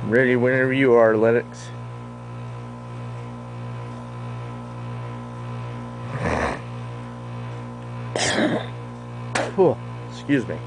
Ready whenever you are, LENNOX. Oh, excuse me.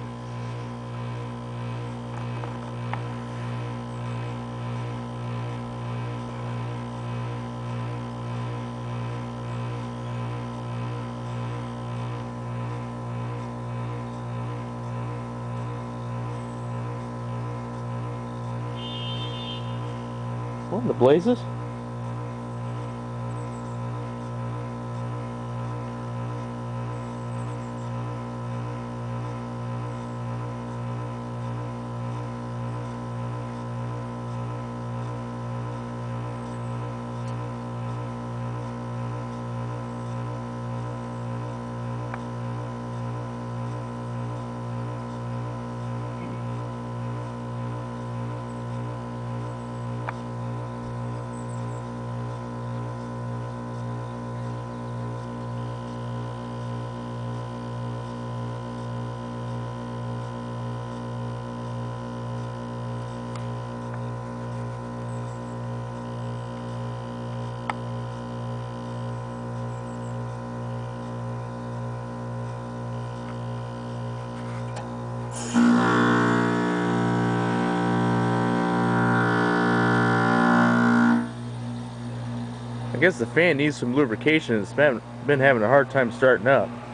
What in the blazes? I guess the fan needs some lubrication. It's been having a hard time starting up.